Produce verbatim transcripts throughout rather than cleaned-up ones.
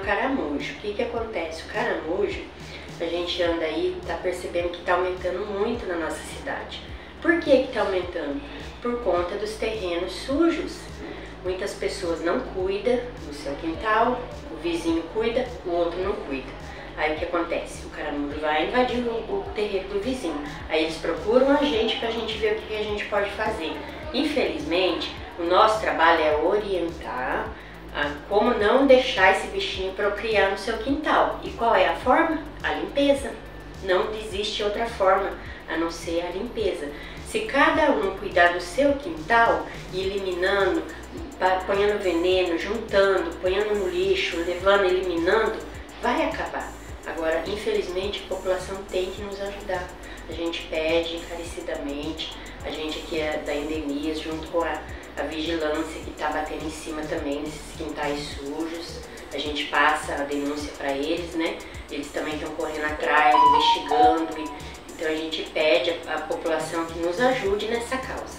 caramujo. O que que acontece? O caramujo, a gente anda aí, tá percebendo que tá aumentando muito na nossa cidade. Por que que tá aumentando? Por conta dos terrenos sujos. Muitas pessoas não cuidam do seu quintal, o vizinho cuida, o outro não cuida. Aí o que acontece? O caramujo vai invadir o, o terreno do vizinho. Aí eles procuram a gente pra gente ver o que, que a gente pode fazer. Infelizmente, o nosso trabalho é orientar a como não deixar esse bichinho procriar no seu quintal. E qual é a forma? A limpeza. Não existe outra forma a não ser a limpeza. Se cada um cuidar do seu quintal, eliminando, ponhando veneno, juntando, ponhando no lixo, levando, eliminando, vai acabar. Agora, infelizmente, a população tem que nos ajudar. A gente pede encarecidamente, a gente aqui é da Endemias, junto com a, a vigilância que está batendo em cima também nesses quintais sujos. A gente passa a denúncia para eles, né? Eles também estão correndo atrás, investigando. E, então a gente pede a, a população que nos ajude nessa causa.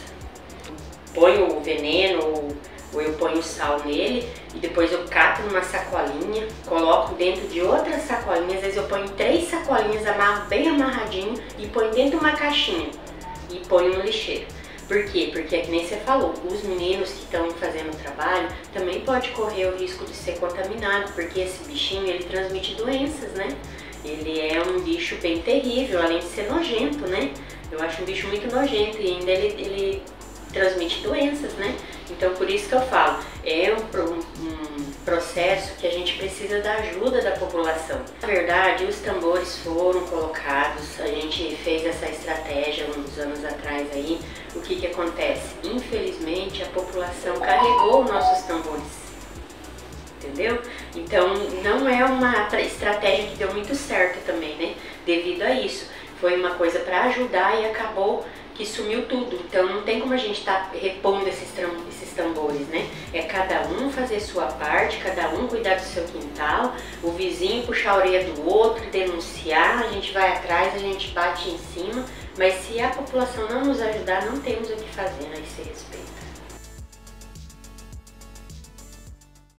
Põe o veneno, ou, ou eu ponho sal nele e depois eu cato numa sacolinha, coloco dentro de outras sacolinhas, às vezes eu ponho três sacolinhas, amarro bem amarradinho e ponho dentro de uma caixinha e ponho no lixeiro. Por quê? Porque é que nem você falou, os meninos que estão fazendo o trabalho também pode correr o risco de ser contaminado, porque esse bichinho ele transmite doenças, né? Ele é um bicho bem terrível, além de ser nojento, né? Eu acho um bicho muito nojento e ainda ele, ele transmite doenças, né? Então por isso que eu falo, é um, um processo que a gente precisa da ajuda da população. Na verdade, os tambores foram colocados, a gente fez essa estratégia uns anos atrás aí. O que que acontece? Infelizmente a população carregou nossos tambores. Entendeu? Então não é uma estratégia que deu muito certo também, né? Devido a isso. Foi uma coisa para ajudar e acabou que sumiu tudo. Então não tem como a gente estar tá repondo esses, esses tambores, né? É cada um fazer sua parte, cada um cuidar do seu quintal, o vizinho puxar a orelha do outro, denunciar, a gente vai atrás, a gente bate em cima, mas se a população não nos ajudar, não temos o que fazer a esse respeito.